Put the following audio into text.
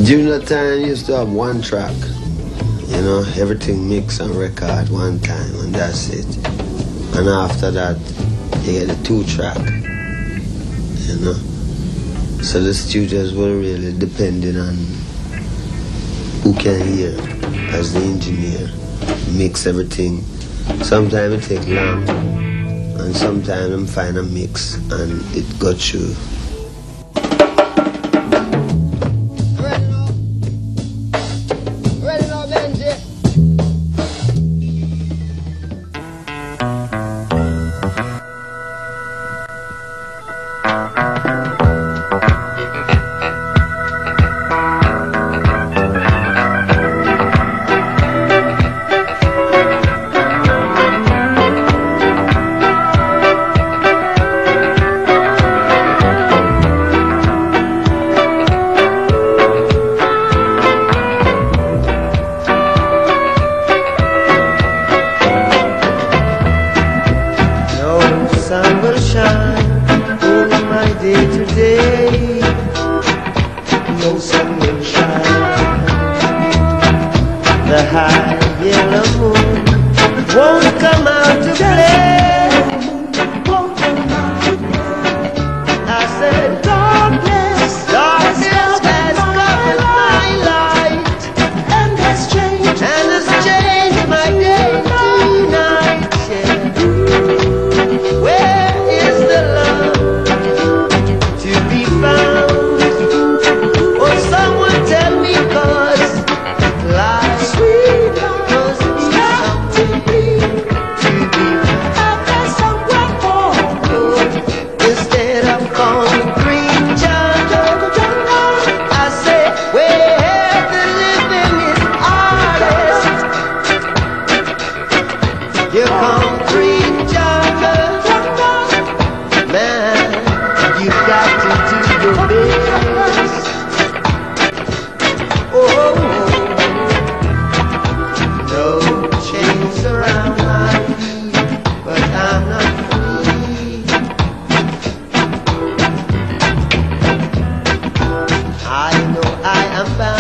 During that time, I used to have one track. You know, everything mixed and record one time, and that's it. And after that, you get the 2-track. You know, so the studios were really depending on who can hear as the engineer, mix everything. Sometimes it take long, and sometimes I'm find a mix and it got through. Sun will shine over my day to day. No sun will shine. The high yellow moon won't come out to play. I said darkness, darkness has covered my light and has changed my day to night. Yeah. Where is the love to be found? Oh, someone tell me, 'cause life must be something to be found. There's somewhere for good instead of concrete jungle. I say where the living is hardest. Your concrete jungle. Man, you got to do your best. Oh, no chains around my feet, but I'm not free. I know I am bound.